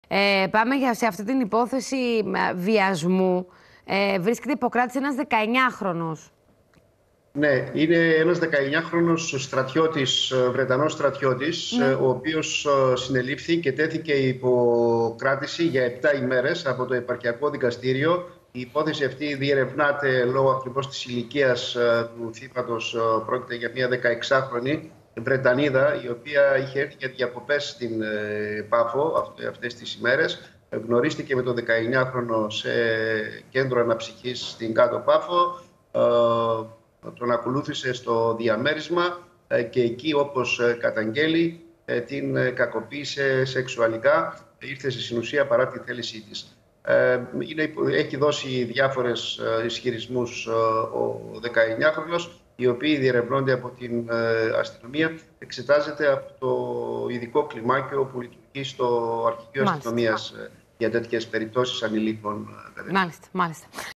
Πάμε σε αυτή την υπόθεση βιασμού. Βρίσκεται υποκράτηση ένας 19χρονος. Ναι, είναι ένας 19χρονος στρατιώτης, Βρετανός στρατιώτης, Ναι. ο οποίος συνελήφθη και τέθηκε υπό κράτηση για 7 ημέρες από το Επαρχιακό Δικαστήριο. Η υπόθεση αυτή διερευνάται λόγω ακριβώς της ηλικίας του θύματος. Πρόκειται για μια 16χρονη Βρετανίδα, η οποία είχε έρθει για διακοπές στην Πάφο αυτές τις ημέρες. Γνωρίστηκε με τον 19χρονο σε κέντρο αναψυχής στην Κάτω Πάφο. Τον ακολούθησε στο διαμέρισμα και εκεί, όπως καταγγέλει, την κακοποίησε σεξουαλικά. Ήρθε σε συνουσία παρά τη θέλησή της. Έχει δώσει διάφορες ισχυρισμούς ο 19χρονος, οι οποίοι διερευνώνται από την αστυνομία. Εξετάζεται από το ειδικό κλιμάκιο που λειτουργεί στο Αρχηγείο Αστυνομίας για τέτοιες περιπτώσεις ανηλίκων. Μάλιστα.